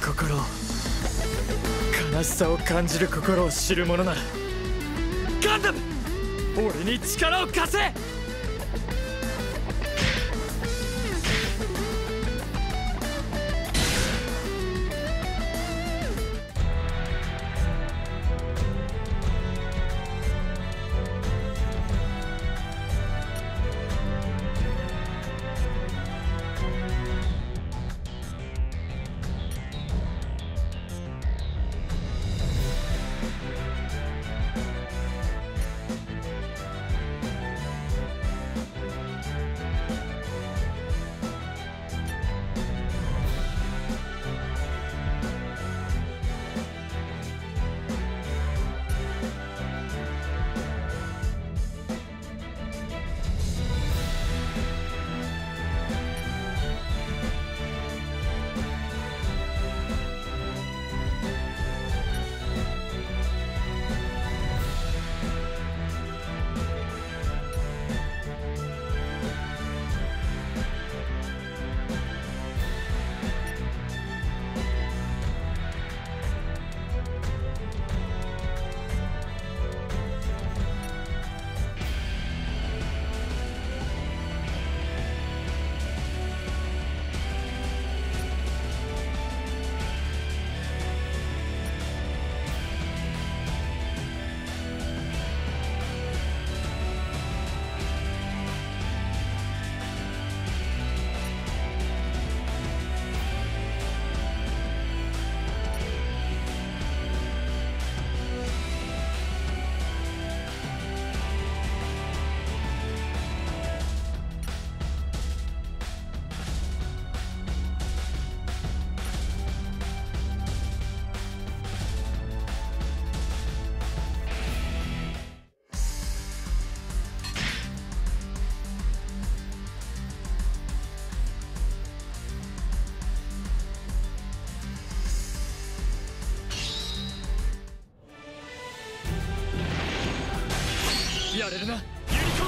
心、悲しさを感じる心を知る者ならガンダム、俺に力を貸せ。やれるな、ユニコ。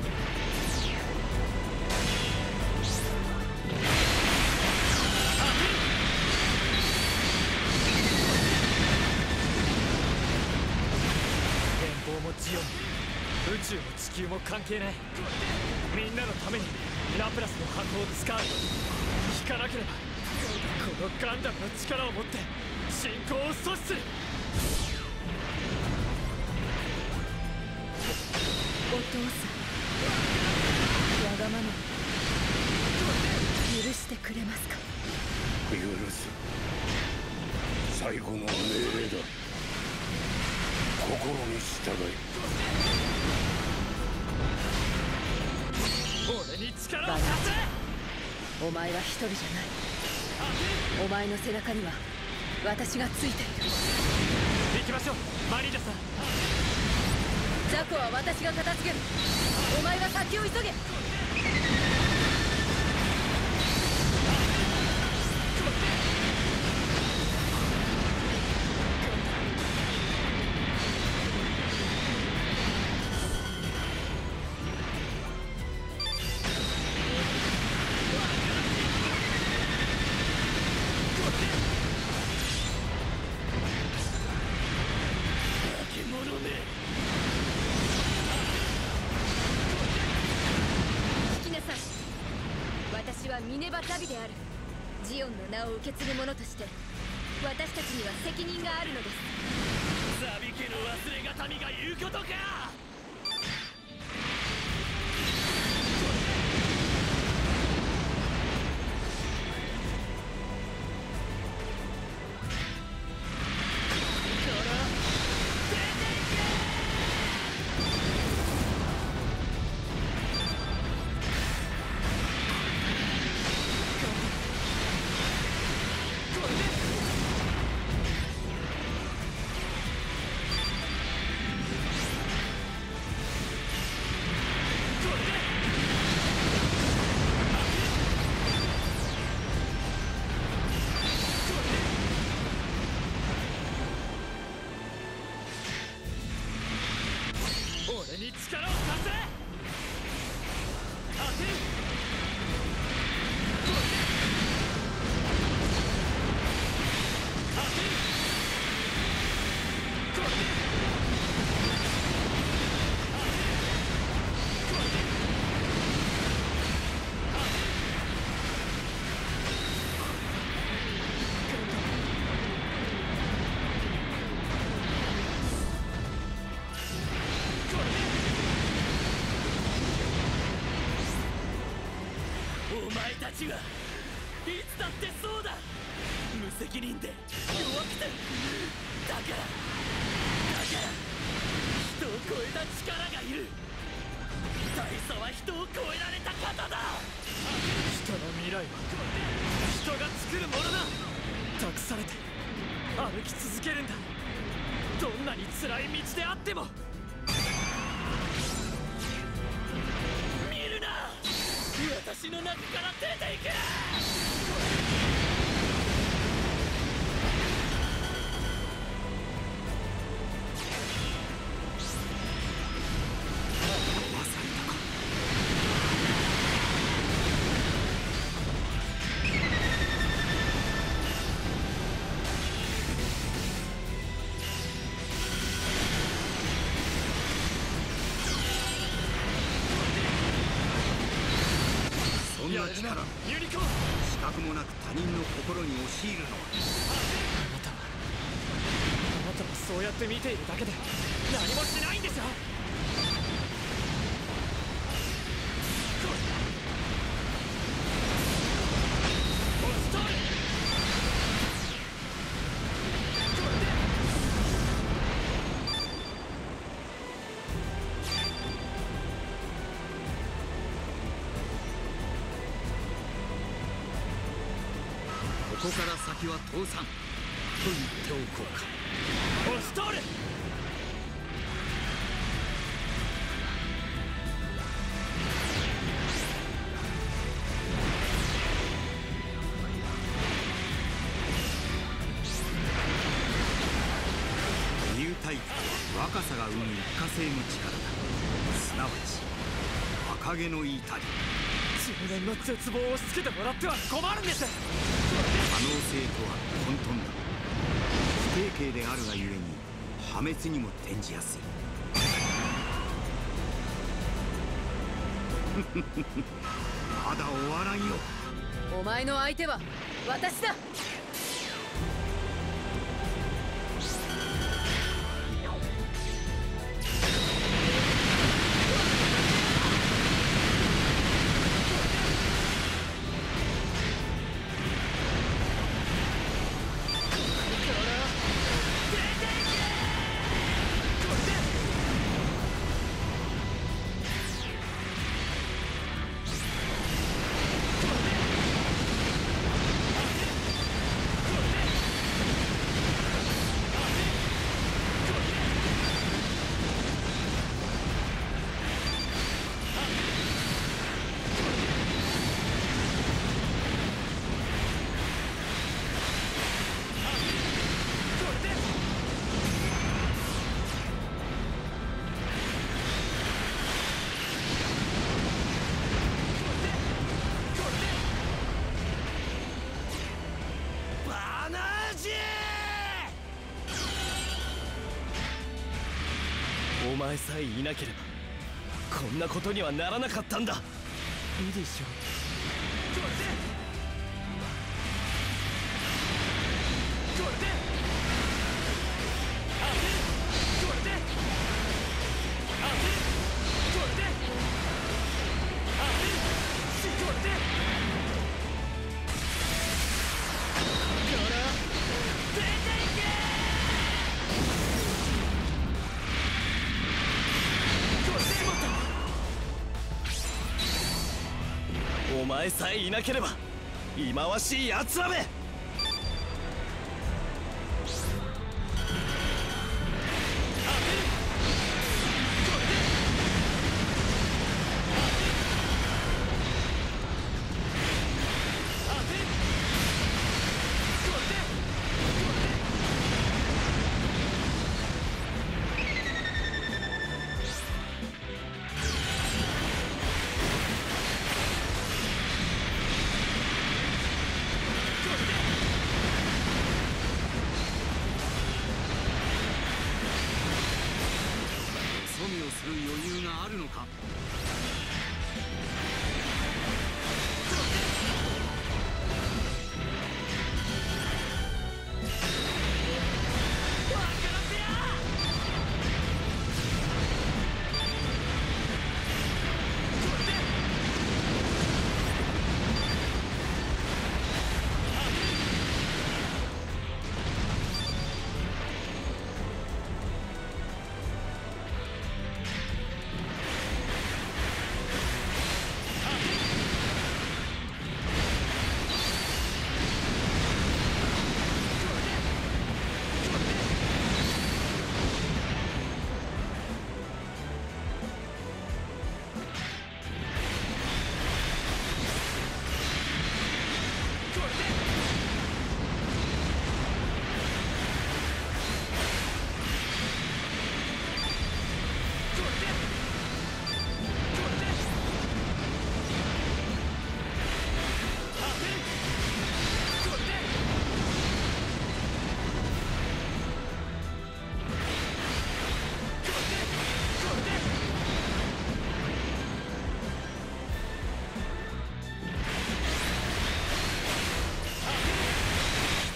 連邦もジオンも宇宙も地球も関係ない。みんなのためにラプラスの箱を使う。引かなければこのガンダムの力を持って進行を阻止する。 お父さん、わがまま許してくれますか。 許す。最後の命令だ。心に従い。 俺に力を貸せ。 お前は一人じゃない。お前の背中には私がついている。 行きましょう、マリーナさん。 ザコは私が片付ける。お前は先を急げ。私はミネバザビである。ジオンの名を受け継ぐ者として私たちには責任があるのです。 ザビ家の忘れがたみが言うことか。 たちはいつだってそうだ。無責任で弱くて、だから人を超えた力がいる。大佐は人を超えられた方だ。人の未来は人が作るものだ。託されて歩き続けるんだ。どんなに辛い道であっても。見るな、私の中から出ていけ。 そんな力、 ユニコーン。 資格もなく他人の心に押し入るのは。 あなたはそうやって見ているだけで何もしないんでしょ。 ここから先は倒産と言っておこうか。 オストール。 ニュータイプとは若さが生む一過性の力だ。すなわち赤毛の至り。 自分の絶望を押し付けてもらっては困るんです。 可能性とは混沌だ。不定形であるがゆえに破滅にも転じやすい。まだ終わらんよ。 お前の相手は私だ。 お前さえいなければこんなことにはならなかったんだ。いいでしょう。お前さえいなければ忌まわしいやつらめ。 する余裕があるのか。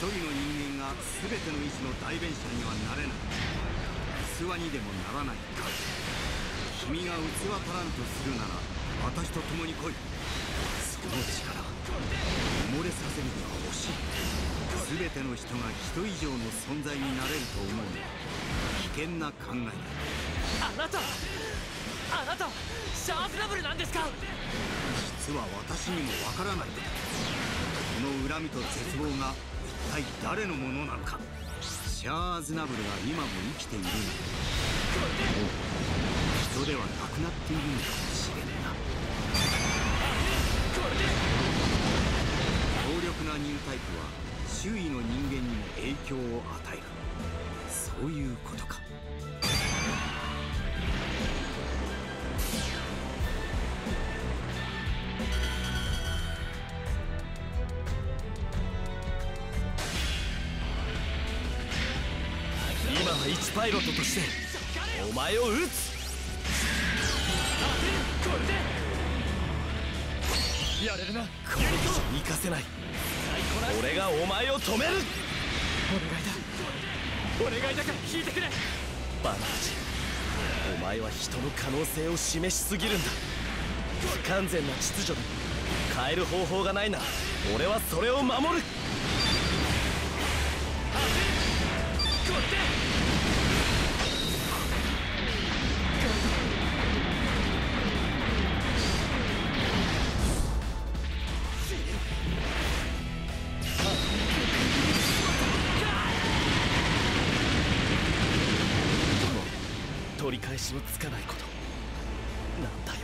一人の人間が全ての意志の代弁者にはなれない。器にでもならないか。君が器足らんとするなら私と共に来い。その力埋もれさせるには惜しい。全ての人が人以上の存在になれると思うのは危険な考えだ。 あなたシャーズナブルなんですか？ 実は私にもわからないのだ。この恨みと絶望が一体誰のものなのか。シャーズナブルが今も生きているのだ。もう人ではなくなっているのかもしれんな。強力なニュータイプは周囲の人間にも影響を与える。そういうことか。 今は一パイロットとしてお前を撃つ。やれるな。これ以上生かせない。俺がお前を止める。お願いだから聞いてくれ。バナージ、お前は人の可能性を示しすぎるんだ。不完全な秩序で変える方法がないなら俺はそれを守る。取り返しのつかないことなんだよ。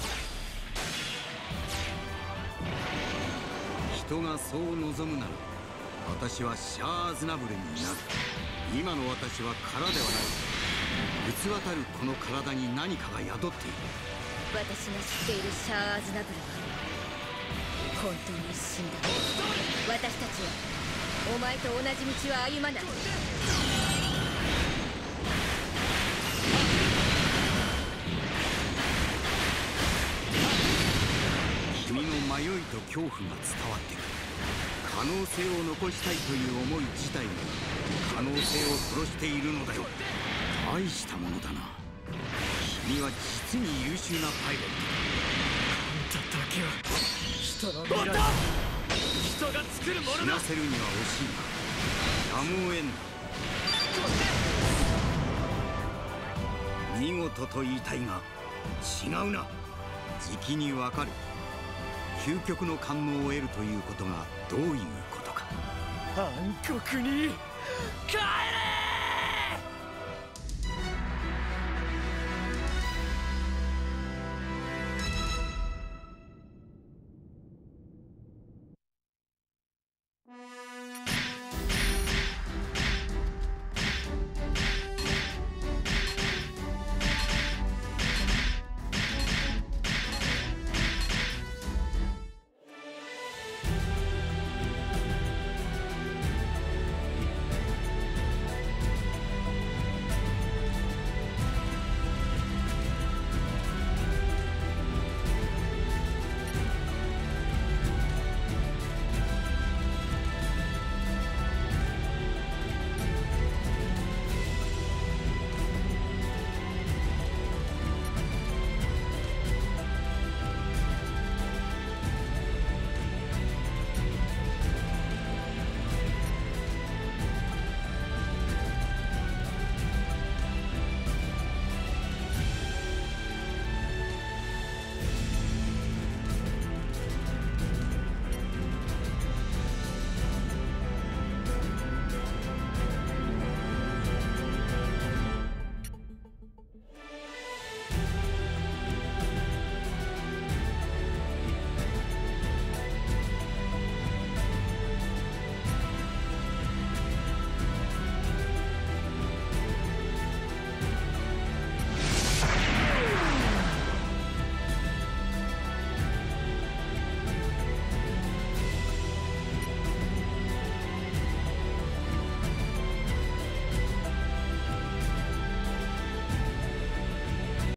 人がそう望むなら私はシャーズナブルになる。今の私は殻ではない。器たるこの体に何かが宿っている。 私が知っているシャーズナブルは本当に死んだ。私たちはお前と同じ道は歩まない。 君の迷いと恐怖が伝わってくる。可能性を残したいという思い自体が可能性を殺しているのだよ。大したものだな。君は実に優秀なパイロットだ。あんただけは人の未来、人が作るものだ。死なせるには惜しいがやむを得んな。見事と言いたいが違うな。じきにわかる。究極の官能を得るということがどういうことか。 暗黒に帰れ。